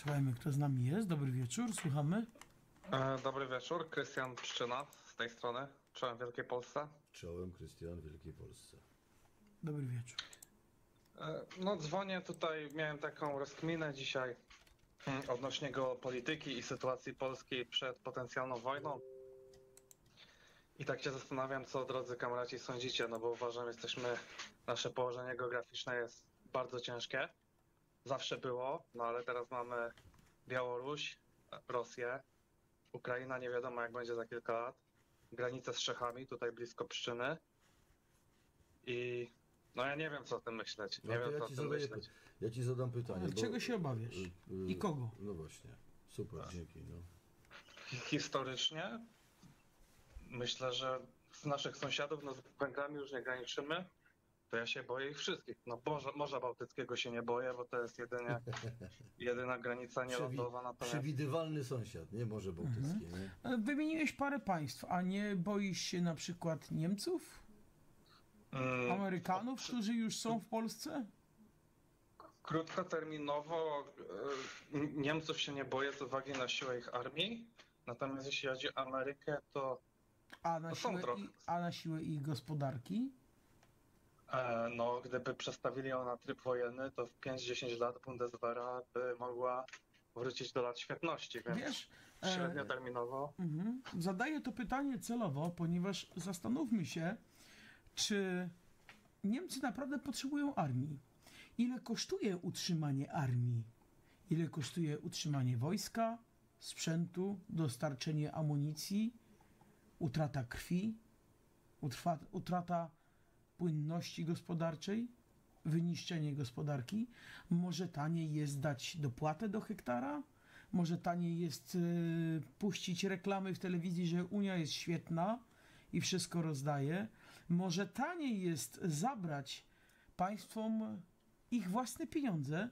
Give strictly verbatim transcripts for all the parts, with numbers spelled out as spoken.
Słuchajmy, kto z nami jest. Dobry wieczór, słuchamy. E, dobry wieczór, Krystian Pszczyna z tej strony. Czołem Wielkiej Polsce. Czołem, Krystian, Wielkiej Polsce. Dobry wieczór. E, no dzwonię tutaj, miałem taką rozkminę dzisiaj hmm, odnośnie geopolityki i sytuacji Polski przed potencjalną wojną. I tak się zastanawiam, co drodzy kamraci sądzicie, no bo uważam, jesteśmy, nasze położenie geograficzne jest bardzo ciężkie. Zawsze było, no ale teraz mamy Białoruś, Rosję, Ukraina, nie wiadomo jak będzie za kilka lat, granicę z Czechami, tutaj blisko Pszczyny i no ja nie wiem co o tym myśleć, nie no wiem ja co o ci tym zadaję, myśleć. Ja ci zadam pytanie. Ale czego się obawiasz? Y, y, I kogo? No właśnie, super, Tak. dzięki. No. Historycznie myślę, że z naszych sąsiadów, no z Węgrami już nie graniczymy, to ja się boję ich wszystkich. No Morza, Morza Bałtyckiego się nie boję, bo to jest jedynie, jedyna granica nielądowa. Natomiast... Przewidywalny sąsiad, nie Morze Bałtyckie. Mhm. Nie? Wymieniłeś parę państw, a nie boisz się na przykład Niemców? Mm, Amerykanów, którzy już są w Polsce? Krótkoterminowo y, Niemców się nie boję z uwagi na siłę ich armii, natomiast jeśli chodzi o Amerykę, to A na, To są siłę, trochę. i, a na siłę ich gospodarki? e, no, gdyby przestawili ją na tryb wojenny, to w pięć dziesięć lat Bundeswehra by mogła wrócić do lat świetności, więc Wiesz, e, średnioterminowo. Mhm. Zadaję to pytanie celowo, ponieważ zastanówmy się, czy Niemcy naprawdę potrzebują armii. Ile kosztuje utrzymanie armii? Ile kosztuje utrzymanie wojska, sprzętu, dostarczenie amunicji, utrata krwi, utrwa, utrata płynności gospodarczej, wyniszczenie gospodarki? Może taniej jest dać dopłatę do hektara? Może taniej jest y, puścić reklamy w telewizji, że Unia jest świetna i wszystko rozdaje? Może taniej jest zabrać państwom ich własne pieniądze,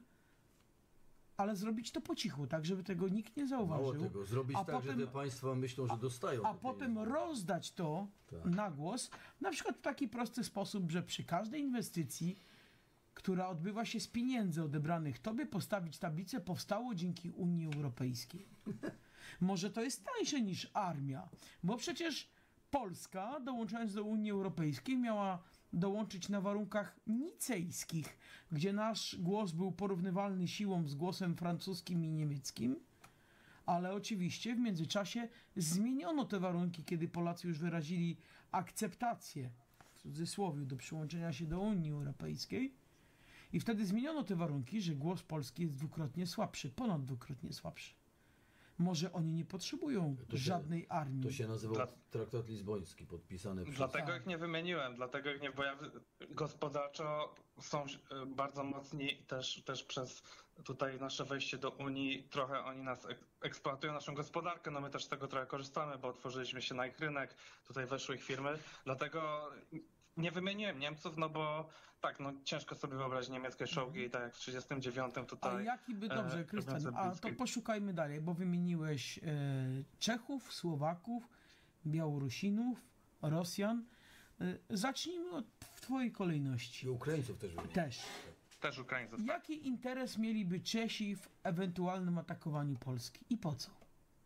ale zrobić to po cichu, tak żeby tego nikt nie zauważył. Mało tego, zrobić a tak, potem, że te państwa myślą, że dostają A te potem pieniądze. rozdać to Tak. na głos, na przykład w taki prosty sposób, że przy każdej inwestycji, która odbywa się z pieniędzy odebranych tobie, postawić tablicę powstało dzięki Unii Europejskiej. Może to jest tańsze niż armia, bo przecież Polska, dołączając do Unii Europejskiej, miała dołączyć na warunkach nicejskich, gdzie nasz głos był porównywalny siłą z głosem francuskim i niemieckim, ale oczywiście w międzyczasie zmieniono te warunki, kiedy Polacy już wyrazili akceptację, w cudzysłowie, do przyłączenia się do Unii Europejskiej i wtedy zmieniono te warunki, że głos Polski jest dwukrotnie słabszy, ponad dwukrotnie słabszy. Może oni nie potrzebują To się- żadnej armii. To się nazywał Dla- traktat lizboński, podpisany przez... Dlatego Tak. ich nie wymieniłem, dlatego ich nie, bo ja gospodarczo są y, bardzo mocni też, też przez tutaj nasze wejście do Unii, trochę oni nas ek- eksploatują naszą gospodarkę, no my też z tego trochę korzystamy, bo otworzyliśmy się na ich rynek, tutaj weszły ich firmy, dlatego nie wymieniłem Niemców, no bo tak, no ciężko sobie wyobrazić niemieckie czołgi i tak jak w trzydziestym dziewiątym tutaj... A jaki by, dobrze, e, Krystian, robiące a to bliskiej. poszukajmy dalej, bo wymieniłeś e, Czechów, Słowaków, Białorusinów, Rosjan. E, zacznijmy od w twojej kolejności. I Ukraińców też wymienił. Też. Też Ukraińców. Tak. Jaki interes mieliby Czesi w ewentualnym atakowaniu Polski i po co?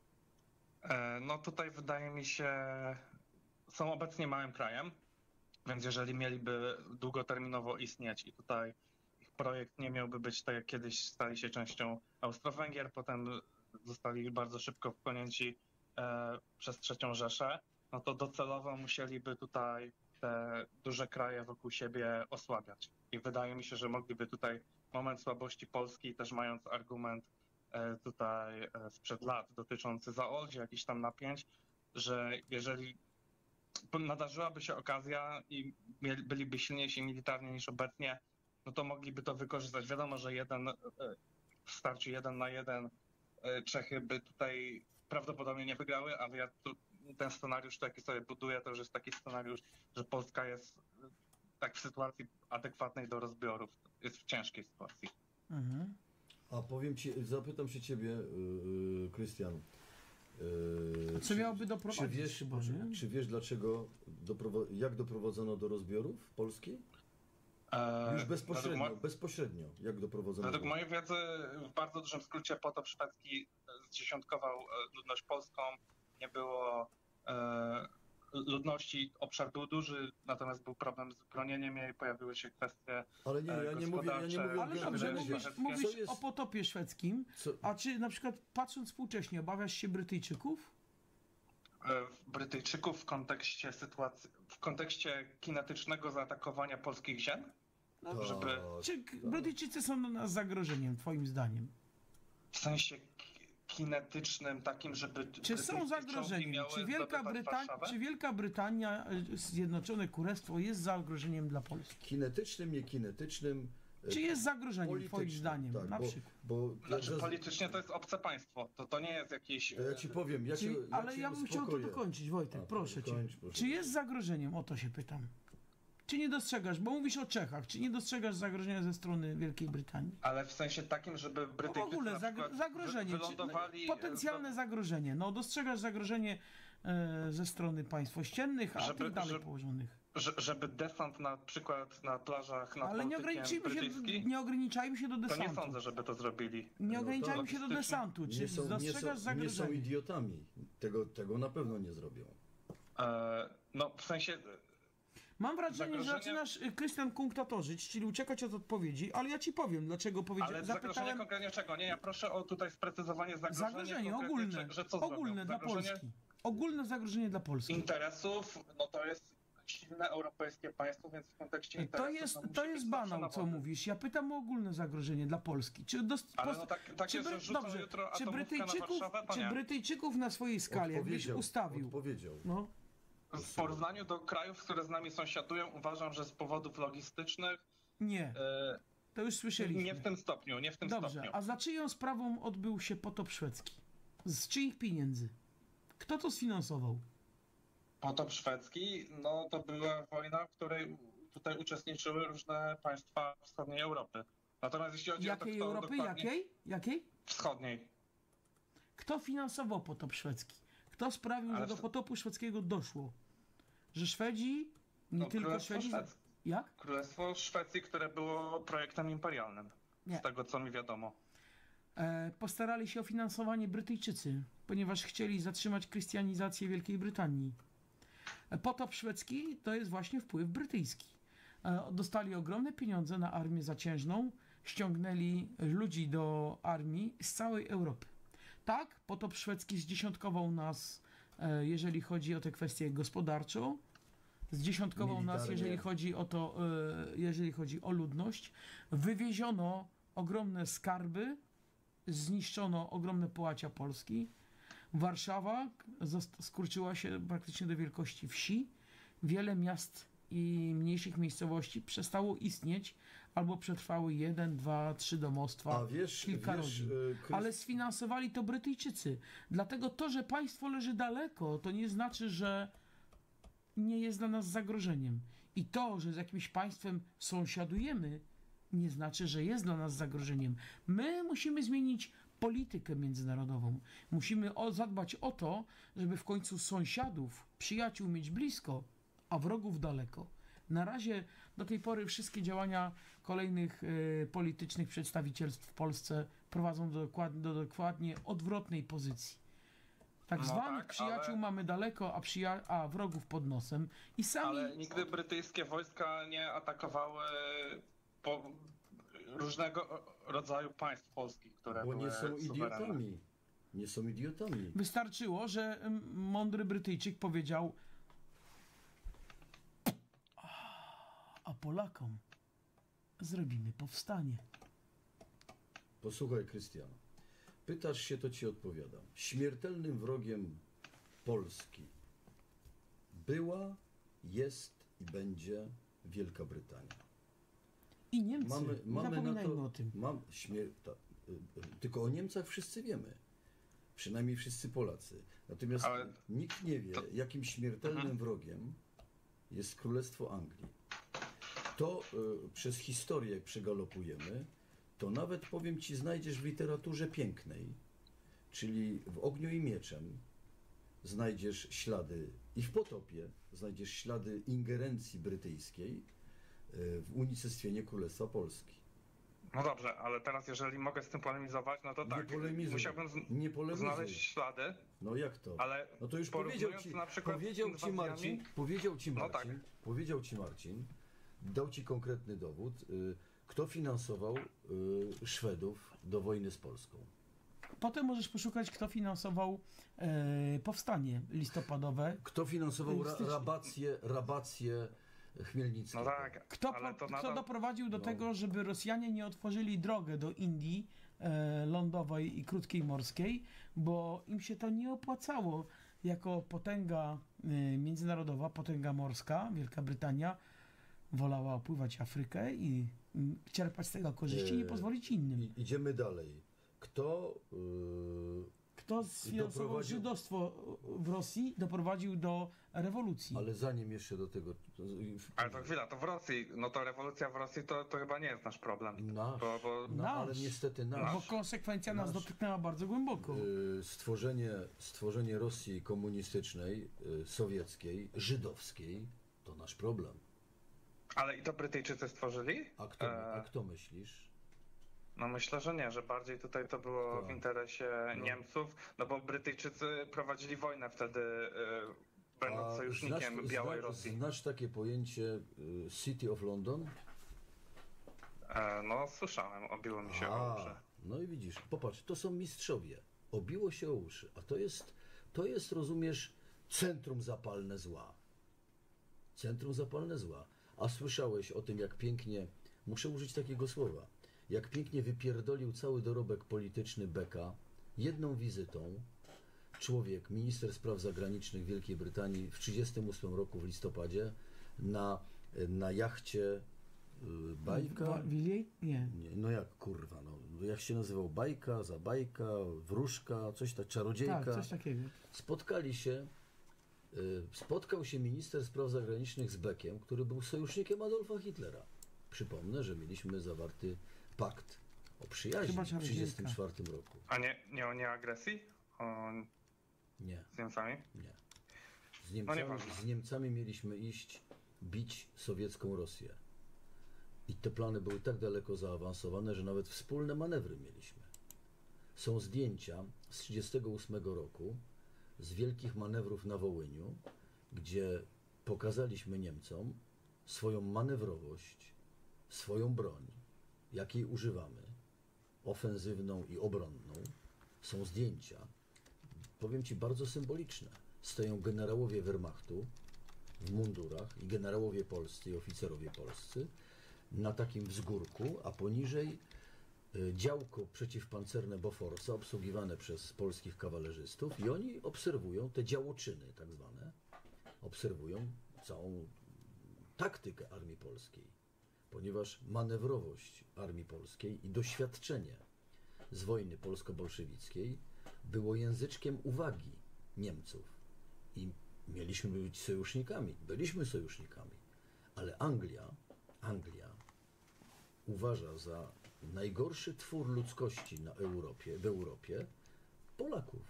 E, No tutaj wydaje mi się, są obecnie małym krajem, więc jeżeli mieliby długoterminowo istnieć i tutaj ich projekt nie miałby być tak jak kiedyś stali się częścią Austro-Węgier, potem zostali bardzo szybko wchłonięci e, przez trzecią Rzeszę, no to docelowo musieliby tutaj te duże kraje wokół siebie osłabiać. I wydaje mi się, że mogliby tutaj moment słabości Polski, też mając argument e, tutaj e, sprzed lat dotyczący Zaolzie, jakichś tam napięć, że jeżeli nadarzyłaby się okazja i mieli, byliby silniejsi militarnie niż obecnie, no to mogliby to wykorzystać. Wiadomo, że jeden e, w starciu jeden na jeden e, Czechy by tutaj prawdopodobnie nie wygrały, ale ja tu, ten scenariusz, jaki sobie buduję, to już jest taki scenariusz, że Polska jest e, tak w sytuacji adekwatnej do rozbiorów, jest w ciężkiej sytuacji. Mhm. A powiem ci, zapytam się ciebie, yy, Krystian. Yy, Co miałoby doprowadzić, Czy wiesz, chyba, nie? czy wiesz dlaczego, doprowa- jak doprowadzono do rozbiorów Polski? E, Już bezpośrednio, według, mo- bezpośrednio, jak doprowadzono. według mojej wiedzy w bardzo dużym skrócie potop szwedzki zdziesiątkował e, ludność polską. Nie było e, ludności, obszar był duży, natomiast był problem z bronieniem jej, pojawiły się kwestie Ale nie, ja nie mówię, ja nie mówię o Ale Dobrze, dobrze, genezie. mówisz, Co mówisz jest- o potopie szwedzkim, Co, a czy na przykład patrząc współcześnie obawiasz się Brytyjczyków? e, Brytyjczyków w kontekście sytuacji, w kontekście kinetycznego zaatakowania polskich ziem? No, żeby- tak, Czy k- tak. Brytyjczycy są dla nas zagrożeniem, twoim zdaniem? W sensie ki- kinetycznym takim, żeby Czy brytyjskie są czołgi zagrożeniem? miały Czy Wielka, zdobywać Brytania, Warszawę? czy Wielka Brytania, y, Zjednoczone Królestwo jest zagrożeniem dla Polski? Kinetycznym, niekinetycznym. e, Czy jest zagrożeniem, twoim politycznym, zdaniem, tak, na bo, przykład? Bo Znaczy ja- politycznie to jest obce państwo, to, to nie jest jakieś... to ja ci powiem, ja Czy, cię, ja ale cię ja bym chciał to uspokoję. dokończyć, Wojtek, A, proszę cię. kończ, proszę. Czy jest zagrożeniem? O to się pytam. Czy nie dostrzegasz, bo mówisz o Czechach, czy nie dostrzegasz zagrożenia ze strony Wielkiej Brytanii? Ale w sensie takim, żeby No w Brytyjczycy ogóle na zagro- przykład zagrożenie, wy- czy, wylądowali... potencjalne zagrożenie. No dostrzegasz zagrożenie e, ze strony państw ościennych, a Żeby- tych dalej żeby- położonych. że, żeby desant na przykład na plażach nad Ale nie Bałtykiem ograniczyjmy się, brytyjski, nie ograniczajmy się do to desantu. nie sądzę, żeby to zrobili. Nie No ograniczajmy to się do logistycznie desantu. Czy Nie są, nie, są, dostrzegasz nie są zagrożenie? idiotami. Tego, tego na pewno nie zrobią. E, no w sensie... Mam wrażenie, że Zagrożenie- zaczynasz, y, Krystian, kunktatorzyć, czyli uciekać od odpowiedzi, ale ja ci powiem, dlaczego Ale powiedziałem. zagrożenie Zapytałem konkretnie czego? Nie, ja proszę o tutaj sprecyzowanie zagrożenia. zagrożenie konkretnie, ogólne, Że, że co ogólne zrobią? dla Zagrożenie Polski. Ogólne zagrożenie dla Polski. interesów, no to jest silne europejskie państwo, więc w kontekście To interesów... jest, no, musi to być jest zawsze banał, na co wody. mówisz. Ja pytam o ogólne zagrożenie dla Polski. Czy, dos, Ale pos- no tak, tak czy, jest, Bry- że rzucą dobrze, jutro czy atomówkę na Brytyjczyków, Warszawę, to czy nie. Brytyjczyków na swojej skali, jakbyś Odpowiedział, ustawił. Odpowiedział. No, W porównaniu do krajów, które z nami sąsiadują, uważam, że z powodów logistycznych nie, e, to już słyszeliśmy. nie w tym stopniu, nie w tym Dobrze, stopniu. a za czyją sprawą odbył się potop szwedzki? Z czyich pieniędzy? Kto to sfinansował? Potop szwedzki, no to była wojna, w której tutaj uczestniczyły różne państwa wschodniej Europy. Natomiast jeśli chodzi o to, Jakiej kto Europy? dokładnie... Jakiej? Jakiej? Wschodniej. Kto finansował potop szwedzki? Kto sprawił, Ale że do w- potopu szwedzkiego doszło? Że Szwedzi, nie No, tylko Królestwo Szwedzi... Szwedzkie. Jak? Królestwo Szwecji, które było projektem imperialnym. Nie. Z tego, co mi wiadomo. E, postarali się o finansowanie Brytyjczycy, ponieważ chcieli zatrzymać chrystianizację Wielkiej Brytanii. E, potop szwedzki to jest właśnie wpływ brytyjski. E, dostali ogromne pieniądze na armię zaciężną, ściągnęli ludzi do armii z całej Europy. Tak, potop szwedzki zdziesiątkował nas, e, jeżeli chodzi o tę kwestię gospodarczą, zdziesiątkował nas, Militarnie. jeżeli chodzi o to, e, jeżeli chodzi o ludność. Wywieziono ogromne skarby, zniszczono ogromne połacia Polski. Warszawa zost- skurczyła się praktycznie do wielkości wsi. Wiele miast i mniejszych miejscowości przestało istnieć albo przetrwały jeden, dwa, trzy domostwa. A wiesz, kilka wiesz rodzin. e, Krys- Ale sfinansowali to Brytyjczycy. Dlatego to, że państwo leży daleko, to nie znaczy, że nie jest dla nas zagrożeniem. I to, że z jakimś państwem sąsiadujemy, nie znaczy, że jest dla nas zagrożeniem. My musimy zmienić politykę międzynarodową. Musimy o, zadbać o to, żeby w końcu sąsiadów, przyjaciół mieć blisko, a wrogów daleko. Na razie do tej pory wszystkie działania kolejnych e, politycznych przedstawicielstw w Polsce prowadzą do, dokład, do dokładnie odwrotnej pozycji. Tak No zwanych tak, przyjaciół ale- mamy daleko, a, przyja- a wrogów pod nosem. I sami... Ale nigdy brytyjskie wojska nie atakowały po różnego rodzaju państw polskich, które Bo były nie są suwerenne. idiotami. Nie są idiotami. Wystarczyło, że mm, mądry Brytyjczyk powiedział: a Polakom zrobimy powstanie. Posłuchaj, Krystian. Pytasz się, to ci odpowiadam. Śmiertelnym wrogiem Polski była, jest i będzie Wielka Brytania. I Niemcy, Mamy, nie mamy na zapominajmy to. o tym. Mam, śmier- ta, y, y, tylko o Niemcach wszyscy wiemy. Przynajmniej wszyscy Polacy. Natomiast Ale nikt nie wie, to- jakim śmiertelnym Mhm. wrogiem jest Królestwo Anglii. To y, przez historię, jak przegalopujemy, to nawet, powiem ci, znajdziesz w literaturze pięknej, czyli w Ogniu i Mieczem, znajdziesz ślady, i w Potopie znajdziesz ślady ingerencji brytyjskiej w unicestwienie Królestwa Polski. No dobrze, ale teraz jeżeli mogę z tym polemizować, no to Nie tak, polemizuj, musiałbym z... nie polemizuj. znaleźć ślady, No jak to? ale No to już powiedział porównując ci, na przykład powiedział z ci inwazjami- Marcin, powiedział ci No Marcin, tak. powiedział ci Marcin, dał ci konkretny dowód, y, kto finansował y, Szwedów do wojny z Polską. Potem możesz poszukać, kto finansował e, powstanie listopadowe. Kto finansował ra, Stycz- rabację, rabację Chmielnickiego. no tak, Kto, ale po, to kto nadal... doprowadził do No. tego, żeby Rosjanie nie otworzyli drogę do Indii e, lądowej i krótkiej morskiej, bo im się to nie opłacało. Jako potęga e, międzynarodowa, potęga morska, Wielka Brytania wolała opływać Afrykę i mm, czerpać z tego korzyści i nie Eee, pozwolić innym. I, idziemy dalej. Kto y, Kto sfinansował doprowadził- żydostwo w Rosji, doprowadził do rewolucji. ale zanim jeszcze do tego... Ale to chwila, to w Rosji, no to rewolucja w Rosji to, to chyba nie jest nasz problem. Nasz, Bo, bo... no, ale Nasz. niestety Bo nasz. konsekwencja nas Nasz. dotknęła bardzo głęboko. Y, Stworzenie, stworzenie Rosji komunistycznej, y, sowieckiej, żydowskiej, to nasz problem. Ale i to Brytyjczycy stworzyli? A kto, E, a kto myślisz? No myślę, że nie, że bardziej tutaj to było Kto? w interesie No. Niemców, no bo Brytyjczycy prowadzili wojnę wtedy, y, będąc A sojusznikiem znasz, Białej zna- Rosji. Znasz takie pojęcie y, City of London? E, no słyszałem, obiło mi się o uszy. No i widzisz, popatrz, to są mistrzowie. Obiło się o uszy, a to jest, to jest, rozumiesz, centrum zapalne zła. Centrum zapalne zła. A słyszałeś o tym, jak pięknie, muszę użyć takiego słowa, jak pięknie wypierdolił cały dorobek polityczny Becka jedną wizytą. Człowiek, minister spraw zagranicznych Wielkiej Brytanii w tysiąc dziewięćset trzydziestym ósmym roku w listopadzie na, na jachcie y, Bajka. Wa- Wilej? Nie. Nie, no jak kurwa, no jak się nazywał, Bajka, Zabajka, Wróżka, coś tak, Czarodziejka. Tak, coś takiego. Spotkali się, y, spotkał się minister spraw zagranicznych z Beckiem, który był sojusznikiem Adolfa Hitlera. Przypomnę, że mieliśmy zawarty pakt o przyjaźni Chyba w tysiąc dziewięćset trzydziestym czwartym roku. A nie, nie o nieagresji? O, Nie, z Niemcami? nie. Z Niemcami, nieważne. z Niemcami mieliśmy iść bić sowiecką Rosję. I te plany były tak daleko zaawansowane, że nawet wspólne manewry mieliśmy. Są zdjęcia z tysiąc dziewięćset trzydziestego ósmego roku z wielkich manewrów na Wołyniu, gdzie pokazaliśmy Niemcom swoją manewrowość, swoją broń, jakiej używamy, ofensywną i obronną. Są zdjęcia, powiem Ci, bardzo symboliczne. Stoją generałowie Wehrmachtu w mundurach i generałowie polscy i oficerowie polscy na takim wzgórku, a poniżej y, działko przeciwpancerne Boforsa obsługiwane przez polskich kawalerzystów i oni obserwują te działoczyny tak zwane, obserwują całą taktykę Armii Polskiej, ponieważ manewrowość Armii Polskiej i doświadczenie z wojny polsko-bolszewickiej było języczkiem uwagi Niemców i mieliśmy być sojusznikami, byliśmy sojusznikami, ale Anglia, Anglia uważa za najgorszy twór ludzkości na Europie, w Europie Polaków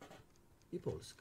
i Polskę.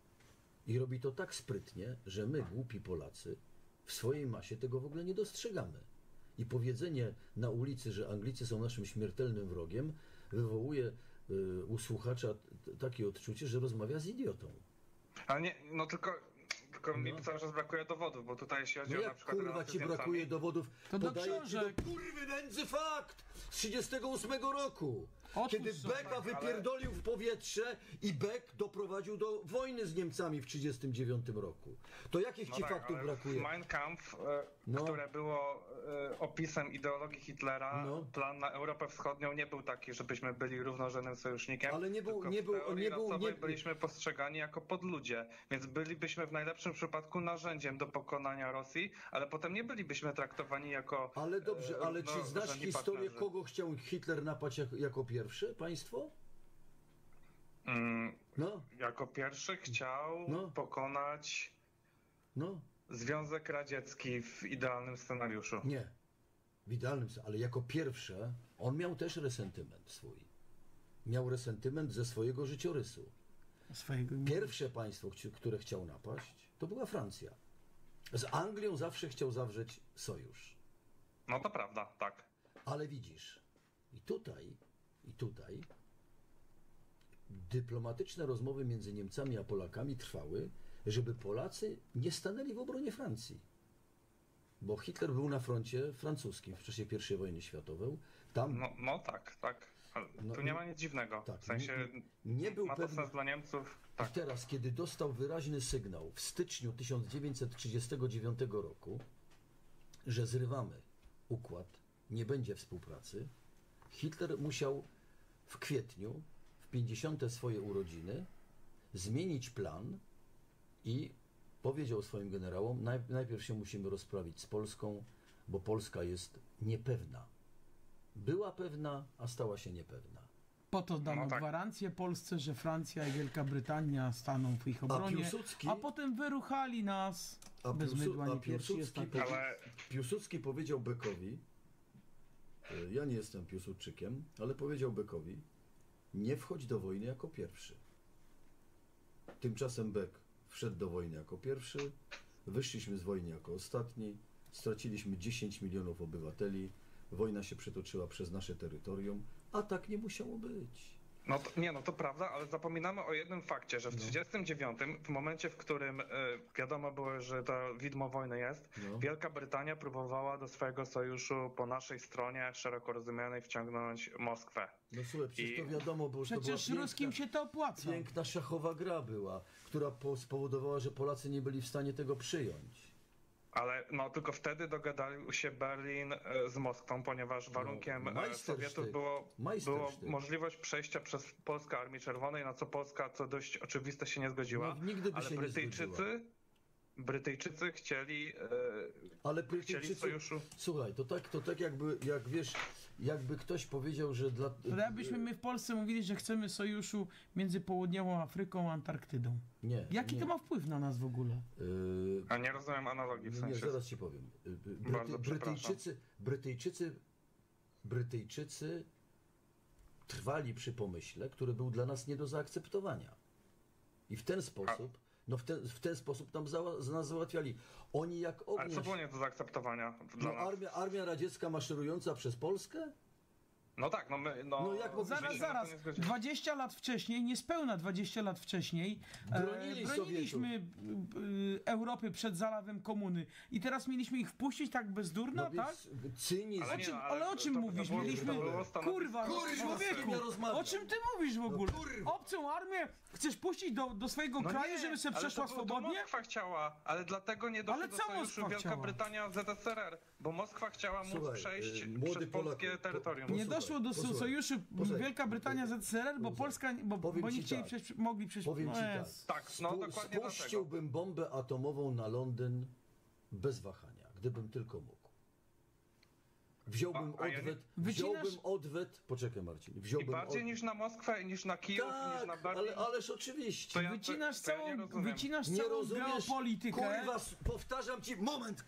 I robi to tak sprytnie, że my, głupi Polacy, w swojej masie tego w ogóle nie dostrzegamy. I powiedzenie na ulicy, że Anglicy są naszym śmiertelnym wrogiem, wywołuje y, u słuchacza t- takie odczucie, że rozmawia z idiotą. Ale nie, no tylko, tylko No. mi cały czas brakuje dowodów, bo tutaj jeśli chodzi No o na jak przykład kurwa relacje ci z Niemcami, brakuje dowodów? To do Podaję ci książek. do kurwy nędzy fakt z trzydziestego ósmego roku. Otwórz Kiedy sobie. Becka Tak, ale- wypierdolił w powietrze i Beck doprowadził do wojny z Niemcami w trzydziestym dziewiątym roku. To jakich no ci tak, faktów ale brakuje? Mein Kampf, e, No. które było e, opisem ideologii Hitlera, No. plan na Europę Wschodnią nie był taki, żebyśmy byli równorzędnym sojusznikiem, Ale nie był- tylko nie w był- teorii nie był- rasowej nie- byliśmy postrzegani jako podludzie, więc bylibyśmy w najlepszym przypadku narzędziem do pokonania Rosji, ale potem nie bylibyśmy traktowani jako Ale dobrze, e, ale czy znasz równorzędni historię, partnerzy. kogo chciał Hitler napaść jako, jako pierwszy, państwo? Mm, No, jako pierwszy chciał No. pokonać no, Związek Radziecki w idealnym scenariuszu. nie. W idealnym sensie, ale jako pierwsze on miał też resentyment swój. Miał resentyment ze swojego życiorysu. Swojego Pierwsze państwo, chci- które chciał napaść, to była Francja. Z Anglią zawsze chciał zawrzeć sojusz. No to prawda, tak. Ale widzisz, i tutaj, i tutaj dyplomatyczne rozmowy między Niemcami a Polakami trwały, żeby Polacy nie stanęli w obronie Francji. Bo Hitler był na froncie francuskim w czasie pierwszej wojny światowej. Tam No, no tak, tak. Ale No, tu nie ma nic dziwnego. tak, w sensie nie, nie był ma to pewny. sens dla Niemców. I Tak. teraz, kiedy dostał wyraźny sygnał w styczniu tysiąc dziewięćset trzydziestego dziewiątego roku, że zrywamy układ, nie będzie współpracy, Hitler musiał w kwietniu, w pięćdziesiąte swoje urodziny, zmienić plan i powiedział swoim generałom, naj, najpierw się musimy rozprawić z Polską, bo Polska jest niepewna. Była pewna, a stała się niepewna. Po to dano No tak. gwarancję Polsce, że Francja i Wielka Brytania staną w ich A obronie, Piłsudski, a potem wyruchali nas a bez Piłsu- mydła a nie pierwszy jest Piłsudski taki. powie- Ale Piłsudski powiedział Beckowi, e, ja nie jestem Piłsudczykiem, ale powiedział Beckowi, nie wchodź do wojny jako pierwszy. Tymczasem Beck wszedł do wojny jako pierwszy, wyszliśmy z wojny jako ostatni, straciliśmy dziesięć milionów obywateli, wojna się przetoczyła przez nasze terytorium, a tak nie musiało być. no to, nie, no to prawda, ale zapominamy o jednym fakcie, że w No. tysiąc dziewięćset trzydziestym dziewiątym, w momencie, w którym y, wiadomo było, że to widmo wojny jest, No. Wielka Brytania próbowała do swojego sojuszu po naszej stronie szeroko rozumianej wciągnąć Moskwę. No słuchaj, przecież I- to wiadomo, bo to Przecież była ruskim piękna, się to opłaca. piękna szachowa gra była, która po- spowodowała, że Polacy nie byli w stanie tego przyjąć. Ale no tylko wtedy dogadał się Berlin e, z Moskwą, ponieważ warunkiem e, majstersztyk, Sowietów było, było majstersztyk. możliwość przejścia przez Polskę Armii Czerwonej, na co Polska, co dość oczywiste, się nie zgodziła. No, nigdy by Ale się nie zgodziła. Brytyjczycy, Brytyjczycy chcieli, e, Ale chcieli Brytyjczycy, sojuszu. słuchaj, to tak, to tak jakby, jak wiesz, jakby ktoś powiedział, że dla... To jakbyśmy my w Polsce mówili, że chcemy sojuszu między Południową Afryką a Antarktydą. Nie. Jaki nie. to ma wpływ na nas w ogóle? Yy, A nie rozumiem analogii w nie, sensie. zaraz ci powiem. Yy, Bryty, Bardzo przepraszam. Brytyjczycy, Brytyjczycy, Brytyjczycy trwali przy pomyśle, który był dla nas nie do zaakceptowania. I w ten sposób, no w ten, w ten sposób nam za, za nas załatwiali. Oni jak Ale ognia... co było nie do zaakceptowania dla No, nas? armia, armia radziecka maszerująca przez Polskę? No tak, no my, no, No jak mogliśmy myśmy Zaraz, się na to zaraz. nie zgodzili. dwadzieścia lat wcześniej, niespełna dwadzieścia lat wcześniej, e, Bronili broniliśmy e, Europy przed zalewem komuny. I teraz mieliśmy ich wpuścić tak bezdurno, No tak? więc cynizm... Ale O nie, czym, no, ale o czym to- to mówisz? było- Mieliśmy... to było stanowisko- Kurwa, Kurwa, człowieku, ja rozmawiam. o czym ty mówisz w ogóle? kurwa. Obcą armię chcesz puścić do, do swojego No kraju, nie, żeby sobie ale przeszła to, było- swobodnie? To Moskwa chciała, ale dlatego nie doszło Ale do co sojuszu Moskwa Wielka chciała? Brytania z Z S R R, bo Moskwa chciała móc Słuchaj, przejść y, młody przez polskie Polaku, po- terytorium. po- Nie Posłuchaj, doszło do so- posłuchaj, sojuszu posłuchaj. Wielka Brytania z Z S R R, bo Posłuchaj. Polska, bo, Powiem bo nie ci chcieli tak. przejść, mogli przejść... Powiem ci no tak. jest. Tak, no Spu- dokładnie dlatego. Spuściłbym bombę atomową na Londyn bez wahania, gdybym tylko mógł. Wziąłbym A- a ja nie- odwet, Wycinasz- wziąłbym odwet, poczekaj Marcin, I wziąłbym bardziej od... niż na Moskwę, niż na Kijów, niż na Tak, Berlin. ale, ależ oczywiście. To ja- Wycinasz to ja nie całą, rozumiem. wycinasz Nie całą rozumiesz? geopolitykę. Kurwa, s- powtarzam ci, moment,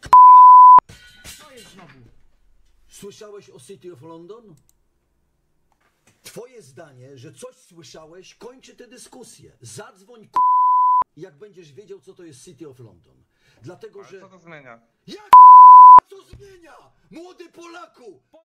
Co jest znowu? słyszałeś o City of London? Twoje zdanie, że coś słyszałeś, kończy tę dyskusję. Zadzwoń, k***, jak będziesz wiedział, co to jest City of London. Dlatego, Ale że... co to zmienia? Jak co zmienia? Młody Polaku!